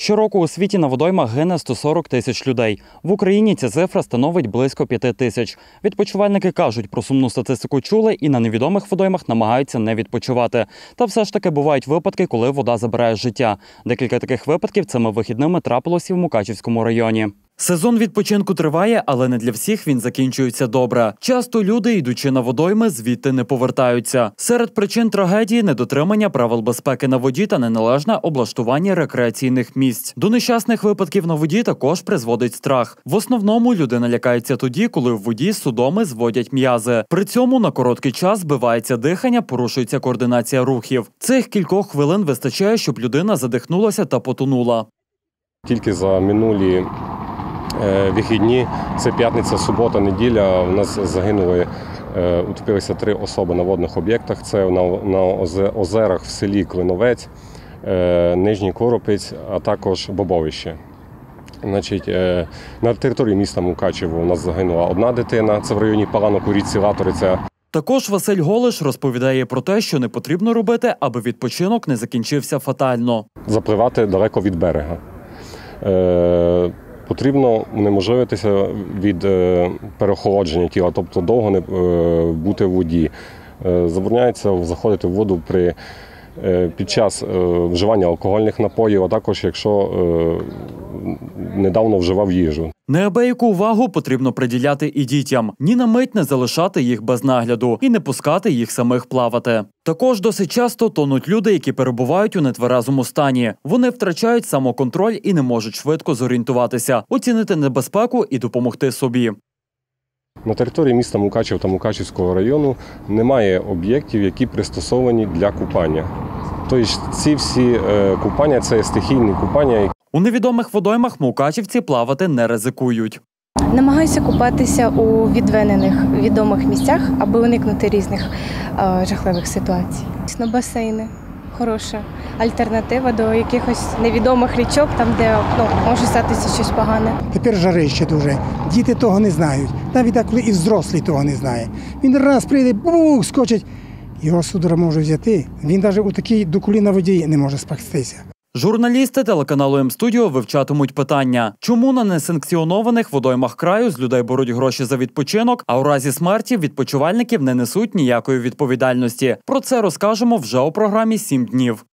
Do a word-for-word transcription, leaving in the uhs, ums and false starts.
Щороку у світі на водоймах гине сто сорок тисяч людей. В Україні ця цифра становить близько п'яти тисяч. Відпочивальники кажуть, про сумну статистику чули і на невідомих водоймах намагаються не відпочивати. Та все ж таки бувають випадки, коли вода забирає життя. Декілька таких випадків цими вихідними трапилося в Мукачівському районі. Сезон відпочинку триває, але не для всіх він закінчується добре. Часто люди, йдучи на водойми, звідти не повертаються. Серед причин трагедії – недотримання правил безпеки на воді та неналежне облаштування рекреаційних місць. До нещасних випадків на воді також призводить страх. В основному людина лякається тоді, коли в воді судоми зводять м'язи. При цьому на короткий час збивається дихання, порушується координація рухів. Цих кількох хвилин вистачає, щоб людина задихнулася та потонула. Тільки за минулі вихідні, це п'ятниця, субота, неділя, у нас загинули, утопилися три особи на водних об'єктах. Це на озерах в селі Клиновець, Нижній Коропець, а також Бобовище. Значить, на території міста Мукачево у нас загинула одна дитина, це в районі Паланок у річці Латориця. Також Василь Голиш розповідає про те, що не потрібно робити, аби відпочинок не закінчився фатально. Запливати далеко від берега. Потрібно унеможливитися від переохолодження тіла, тобто довго не бути в воді. Забороняється заходити в воду при, під час вживання алкогольних напоїв, а також якщо недавно вживав їжу. Неабияку увагу потрібно приділяти і дітям. Ні на мить не залишати їх без нагляду і не пускати їх самих плавати. Також досить часто тонуть люди, які перебувають у нетверезому стані. Вони втрачають самоконтроль і не можуть швидко зорієнтуватися, оцінити небезпеку і допомогти собі. На території міста Мукачев та Мукачівського району немає об'єктів, які пристосовані для купання. Тобто ці всі купання – це стихійні купання. У невідомих водоймах мукачівці плавати не ризикують. Намагаюся купатися у відведених відомих місцях, аби уникнути різних е, жахливих ситуацій. На басейни – хороша альтернатива до якихось невідомих річок, там де ну, може статися щось погане. Тепер жарище дуже. Діти того не знають. Навіть коли і взрослі того не знає. Він раз прийде, бух, скочить, його судора може взяти. Він навіть у такій до коліна воді не може спастися. Журналісти телеканалу М-студіо вивчатимуть питання, чому на несанкціонованих водоймах краю з людей беруть гроші за відпочинок, а у разі смерті відпочивальників не несуть ніякої відповідальності. Про це розкажемо вже у програмі «Сім днів».